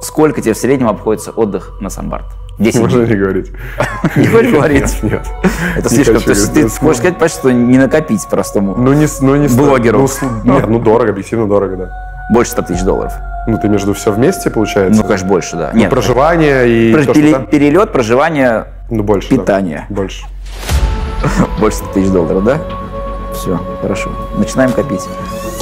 Сколько тебе в среднем обходится отдых на Сан-Барт? 10 Можно дней. не говорить. Не хочешь говорить? Нет. Это слишком. То есть ты можешь сказать, почти, что не накопить простому блогеру. Нет, дорого, объективно дорого, да. Больше 100 тысяч долларов. Ну, ты между все вместе, получается? Ну, конечно, больше, да. Нет, проживание и... Перелет, проживание, больше, питание. Да. Больше. Больше 100 тысяч долларов, да? Все, хорошо. Начинаем копить.